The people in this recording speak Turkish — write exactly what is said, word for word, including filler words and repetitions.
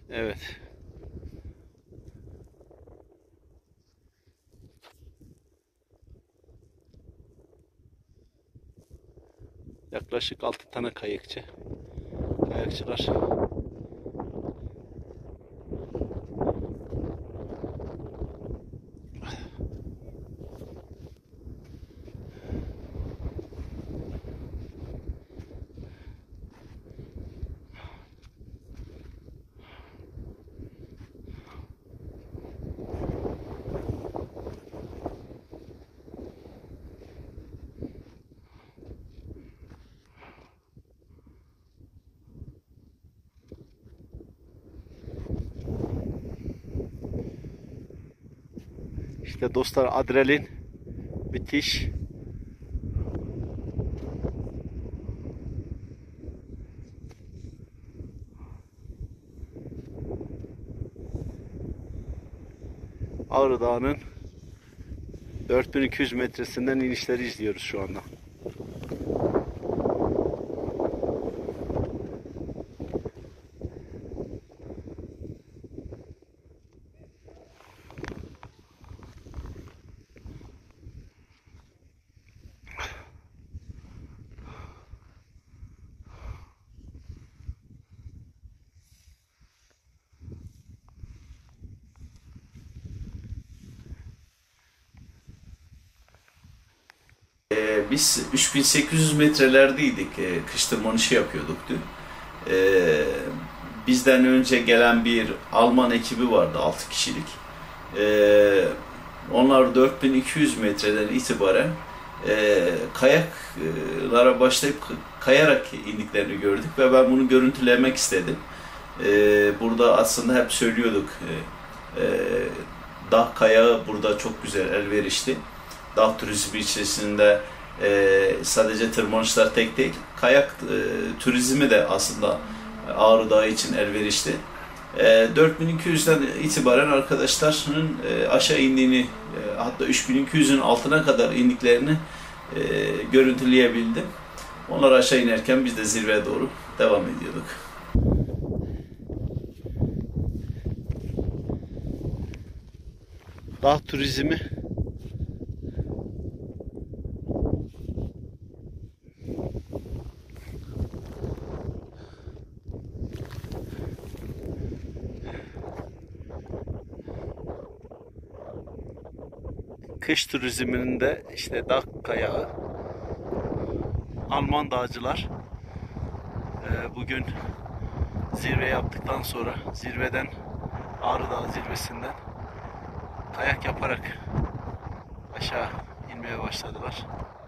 Evet. Yaklaşık altı tane kayıkçı. Kayakçılar. İşte dostlar, adrenalin müthiş. Ağrı Dağı'nın dört bin iki yüz metresinden inişleri izliyoruz şu anda. Ee, biz üç bin sekiz yüz metrelerdeydik. Ee, kış tırmanışı yapıyorduk dün. Ee, bizden önce gelen bir Alman ekibi vardı, altı kişilik. Ee, onlar dört bin iki yüz metreden itibaren e, kayaklara başlayıp kayarak indiklerini gördük ve ben bunu görüntülemek istedim. Ee, burada aslında hep söylüyorduk, e, e, dağ kayağı burada çok güzel, elverişli. Dağ turizmi içerisinde e, sadece tırmanışlar tek değil, kayak e, turizmi de aslında Ağrı Dağı için elverişli. E, dört bin iki yüzden itibaren arkadaşların e, aşağı indiğini, e, hatta üç bin iki yüzün altına kadar indiklerini e, görüntüleyebildim. Onlar aşağı inerken biz de zirveye doğru devam ediyorduk. Dağ turizmi kış turizminin de işte dağ kayağı, Alman dağcılar e, bugün zirve yaptıktan sonra zirveden, Ağrı Dağı zirvesinden kayak yaparak aşağı inmeye başladılar.